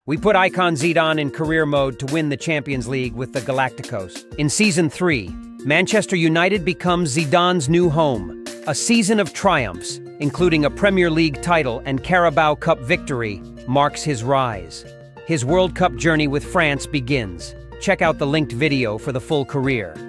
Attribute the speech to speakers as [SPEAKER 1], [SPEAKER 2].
[SPEAKER 1] We put icon Zidane in career mode to win the Champions League with the Galacticos. In Season 3, Manchester United becomes Zidane's new home. A season of triumphs, including a Premier League title and Carabao Cup victory, marks his rise. His World Cup journey with France begins. Check out the linked video for the full career.